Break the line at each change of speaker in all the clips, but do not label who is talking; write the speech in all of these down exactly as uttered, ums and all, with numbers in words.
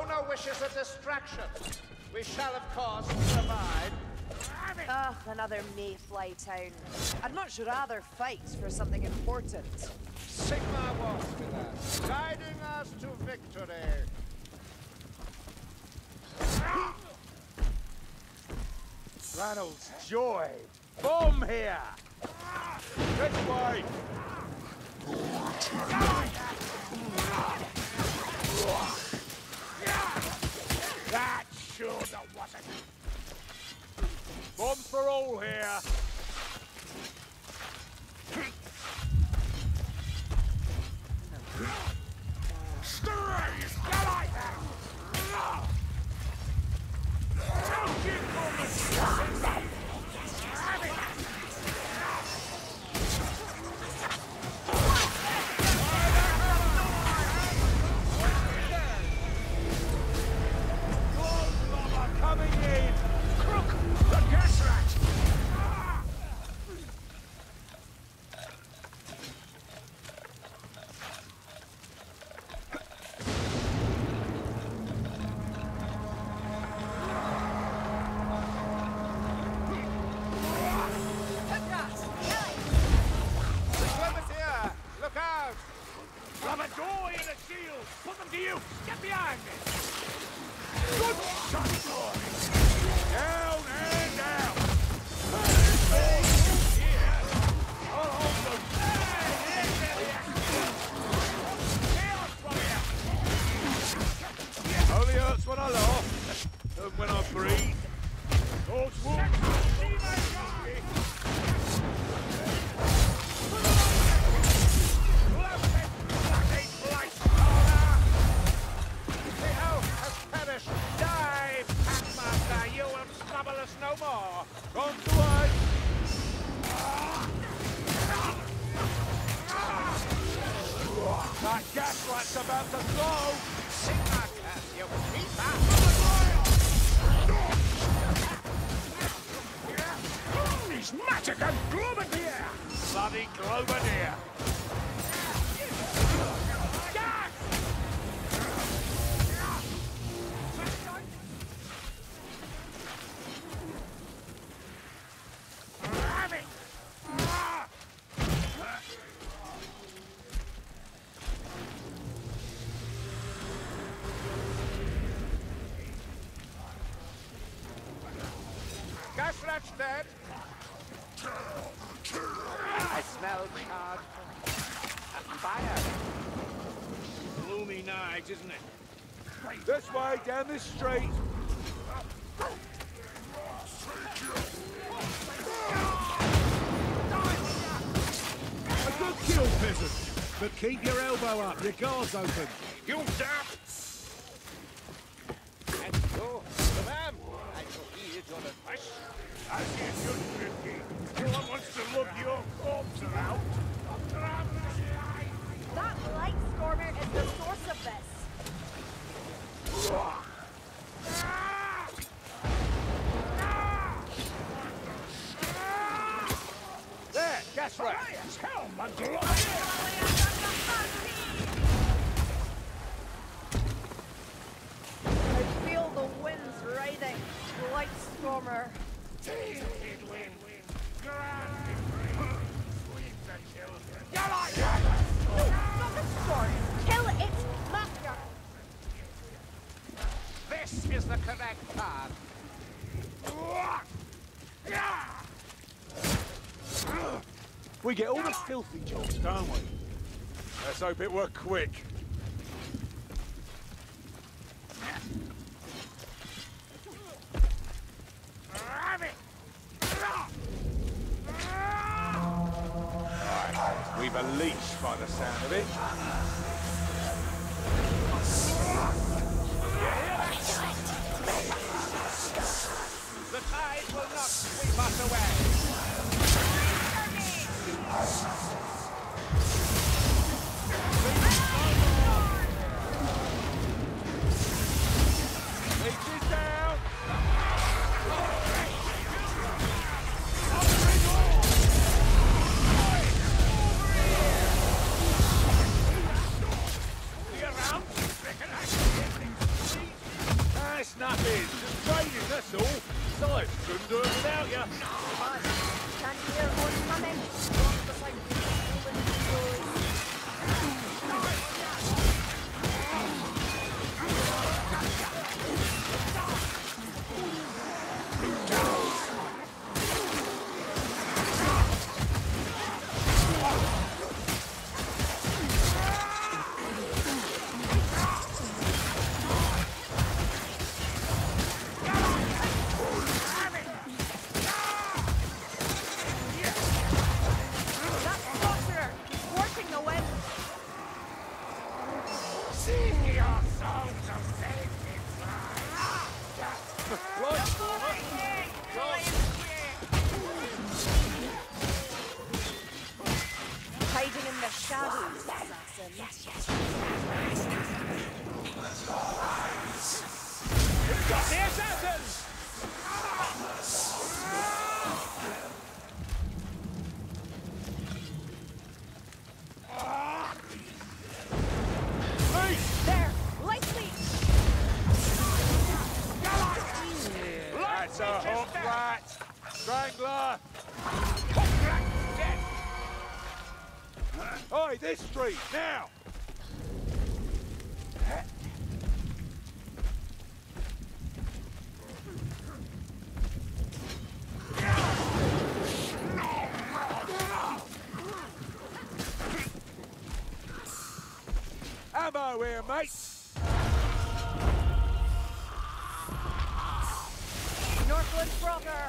Rona wishes a distraction. We shall, of course, provide.
Ugh, another mayfly town. I'd much rather fight for something important.
Sigmar walks with us, guiding us to victory.
Ranald's joy! Bomb here! This way! That sure wasn't. Bomb for all here!
Gasrat's dead. I smell charred fire.
Gloomy night, isn't it? This way, down this street. A good kill, peasant. But keep your elbow up, your guard's open. You dap!
And so, ma'am, I shall heed your advice.
As you should, Fifty. No one wants to lug your corpse around.
That light stormer is the source of this.
There, Gasrat.
Tell my
I feel the winds riding. Light stormer. Not the storm. Kill it, master.
This is the correct path.
We get all the filthy jobs, don't we? Let's hope it worked quick. We've a leash by the sound of it.
The tide will not sweep us away.
Leeches down! snapping. Just training, that's all. Besides, couldn't do it without you.
Can't hear what's coming. Walk beside me, moving the hiding in the shadows, assassin. Yes, yes.
We've got the assassins! Hey!
There! Lightly!
That's a hot rat! Strangler! Oi, this street, now! Ammo here, mate!
Northwood Frogger!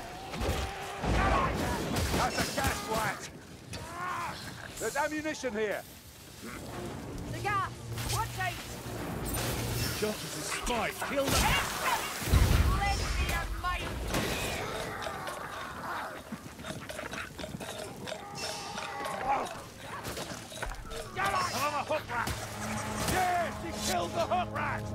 That's a gas rat! There's ammunition here!
The gas! Watch out!
Justice is spite! Kill them!
Lend me a mic!
I'm a hook rat! Yes, he killed the hook rat!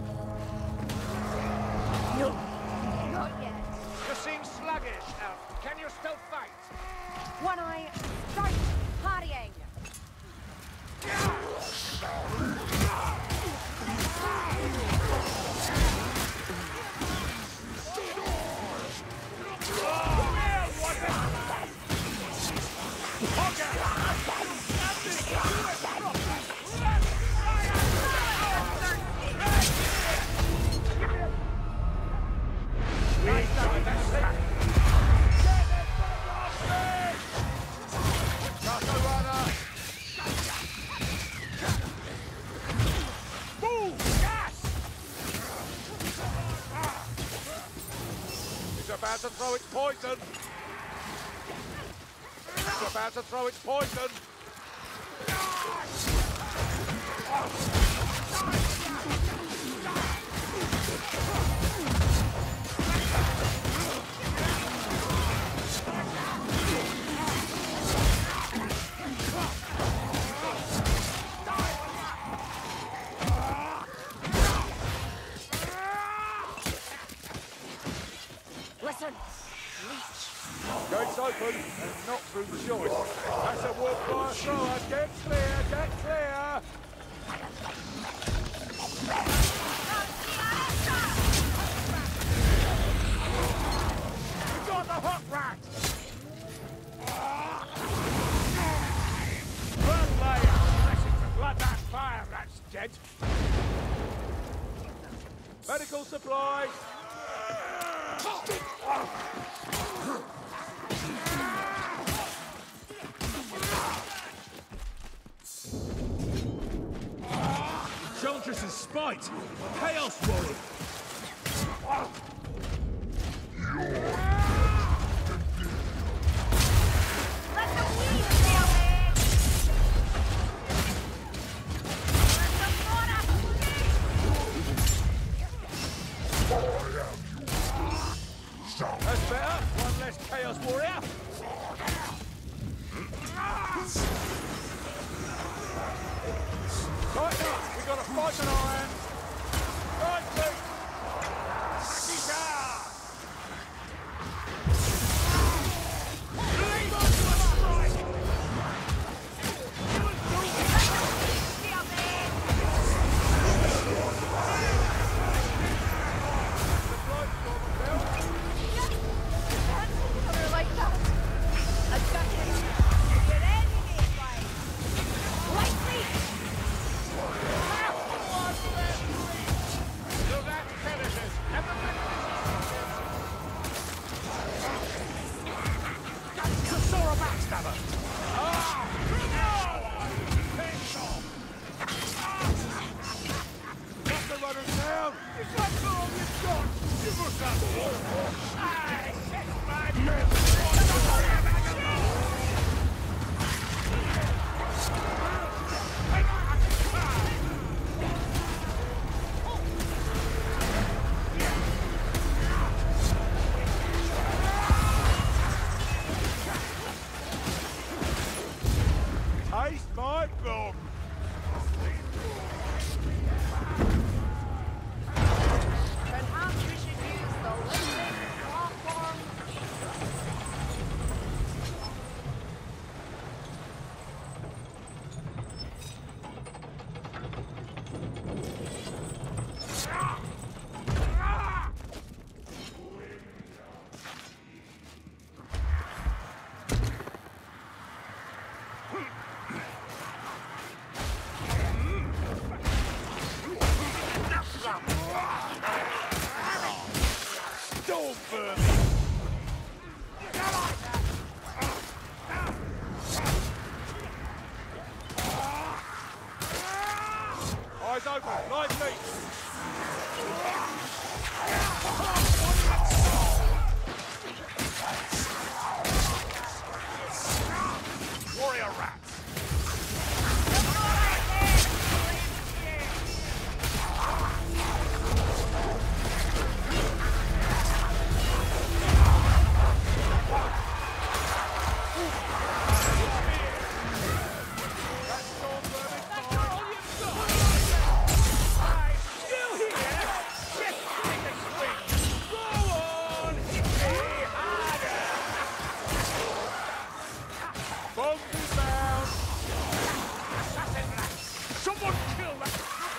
No, not yet.
You seem sluggish, Elf. Can you still fight?
One eye, start partying!
About to throw its poison! It's about to throw its poison!
Listen, leech.
Gates open and not through choice. That's a wood fire thrower. Get clear, get clear! You got the hook rat! Blood layer! Blessing to blood that fire rat's dead. Medical supplies! Enchantress's spite! Chaos Warrior!
Let the weed stay away! Let the water
That's better! One less Chaos Warrior! Tighten up! We've got a fight on our hands! Right, feet! Leave us to a strike!
stay away!
Taste my blood.
Perhaps we should use the lifting platform.
Don't burn. Eyes open, light feet. Warrior rats. Bomb is down! Someone kill that!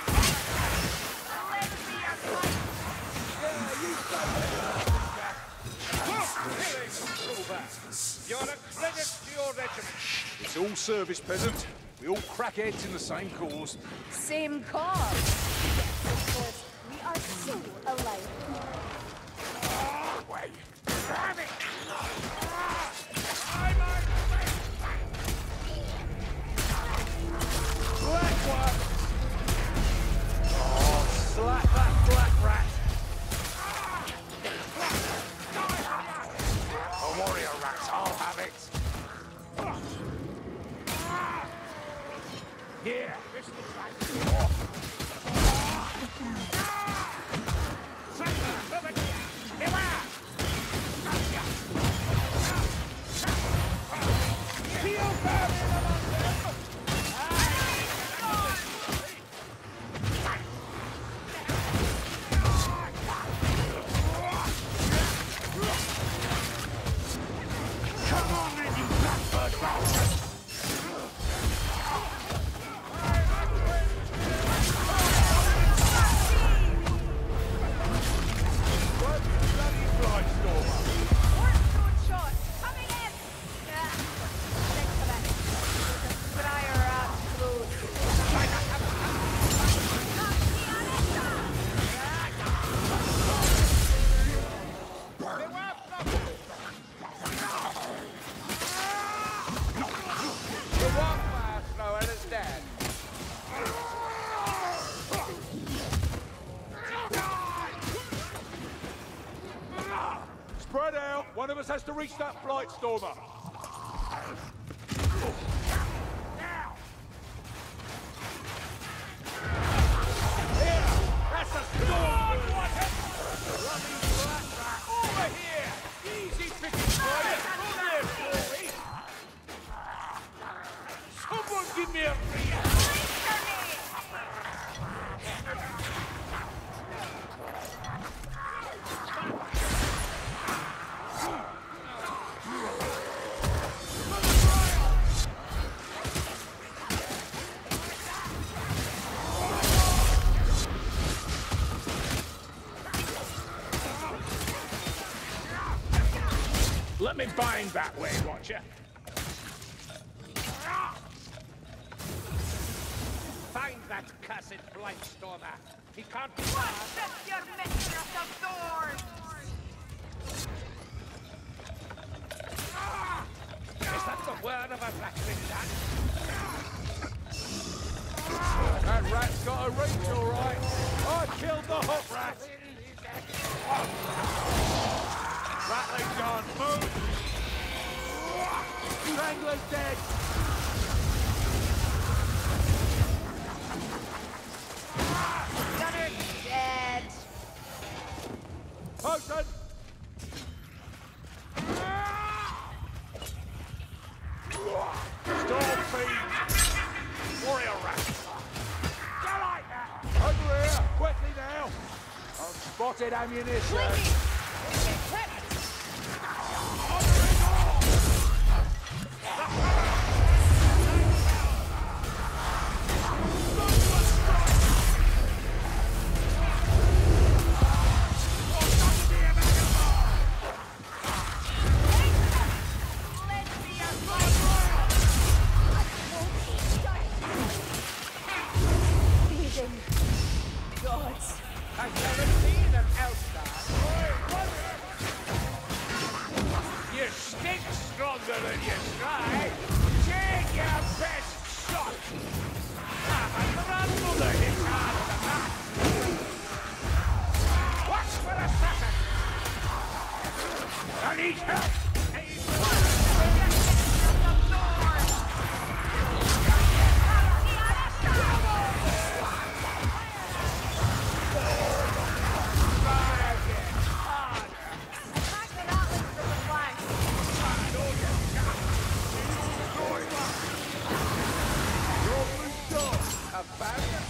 You're a credit to your regiment.
It's all service, peasant. We all crack heads in the same cause.
Same cause.
Yes, of course. We are so alike.
Way!
Damn it!
Black one! Oh, slap that black rat!
A warrior rat, I'll have it.
Here!
Come on then, you blackbird rat!
Cornerstone shot. Coming in. Yeah. Thanks for that. Keep an eye on our abs closed.
You walk fast, Noella's dead.
Spread out! One of us has to reach that flight stormer! Here! That's a storm! Bloody black rat! Over here! Easy picking, boys! Come here, Glory! Someone give me a
Let me bind that way, Watcher.
Find that cursed Blightstormer. He can't be
What's this you're mistress of thorns?
Is that the word of a rattling rat?
That rat's got a reach, all right. I killed the hot rat. Ratling's on. Move! Strangler's dead!
Gunner dead.
Potion! Storm fiend! Warrior rat! Go like that! Over here! Quickly now! Unspotted ammunition!
Blinky! Equipped!
Bleeding. Gods.
I've never seen an outcast.
You stink stronger than you try. Take your best shot. Ah, my grandmother hit harder than that. Watch for assassin. I need help.
Attack the Ratlings from the flank.
Abandoned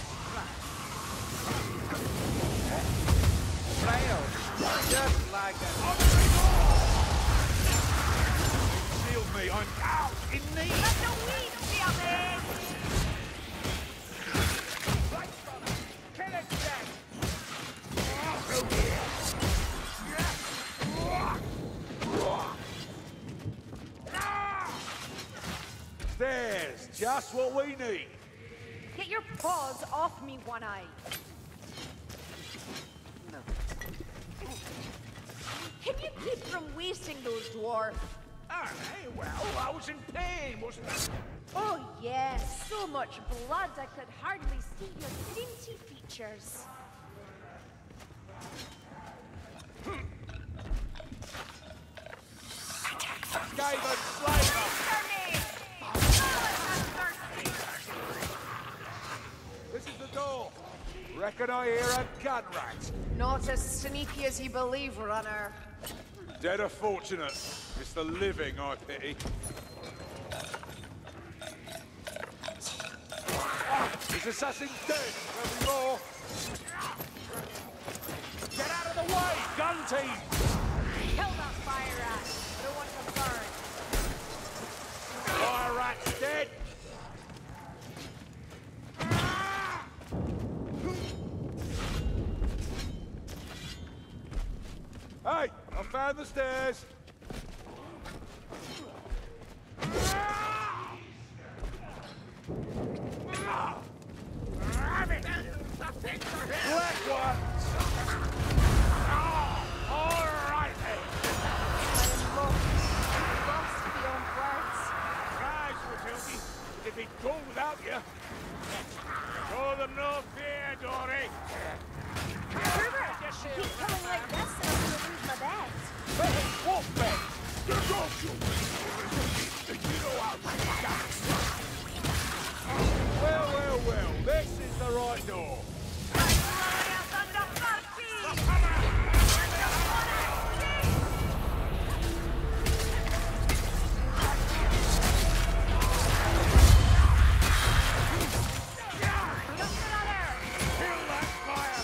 Frail. Just like a...
Shield me, I'm out in need!
Let the weed be a man.
Kill it dead.
There's just what we need!
Get your paws off me, One Eye. Can you keep from wasting those dwarves?
Aye, well, I was in pain, wasn't I?
Oh yes, so much blood I could hardly see your dainty features.
Skaven Slaver! This is the door! Reckon I hear a gun rat!
Not as sneaky as you believe, runner.
Dead or fortunate. It's the living I pity. This assassin dead! There'll be more! Get out of the way, gun team!
Kill that fire rat. I don't want to burn.
Fire rat's dead! Hey, I found the stairs! Black ones!
All right, then.
I'm lost. Lost beyond words.
Rise, Matilda. It'd be cool without you. Show them no fear, Dory.
Kruger, keep killing like this and I'm gonna lose my bet.
Hey, Wolfman!
Get off you! You know how to
Well, well, well, this is the right door.
kill that fire!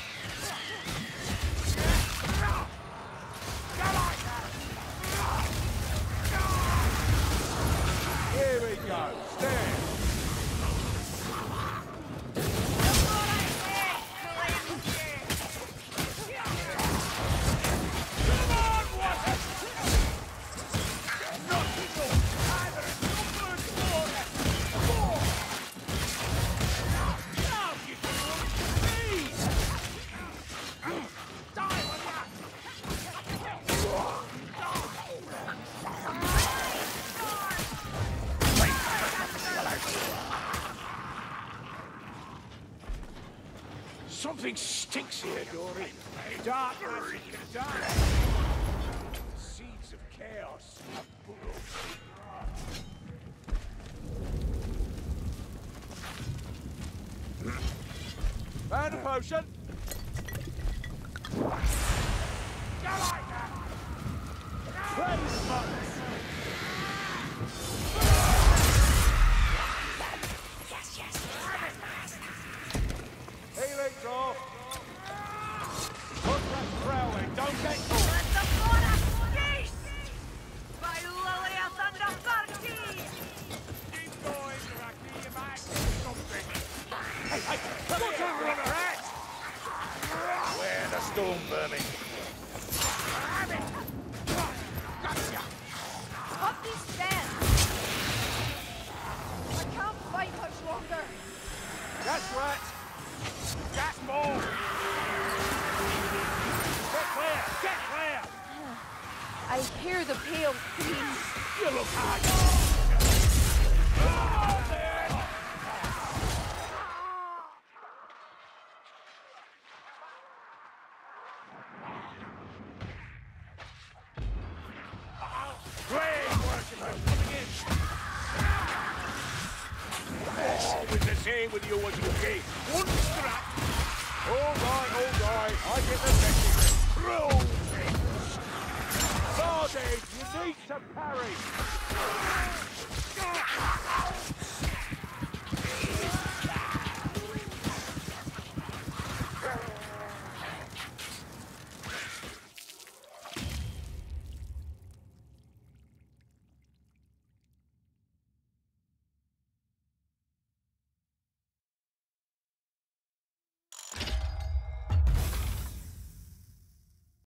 Here we go, stairs.
Something stinks here, Dory. Dark magic and dark. seeds of chaos.
Found a potion.
You like that?
Please, Healing's off. Look that prowling, don't get caught.
Let the water cease! By Lilia Thunderbarki!
Keep going, Raki, you might get something. Hey, hey, come What's here, over on her head?
Where the storm vermin?
Gotcha!
Up these stairs! I can't fight much longer!
That's right.
Gas ball! Get clear! Get clear!
I hear the pale screams.
You look hard! Oh, there! Great worshippers coming in! Always the same with you, was okay? One strap!
All right, all right. I get the message.
Throw!
Bardage, you need to parry.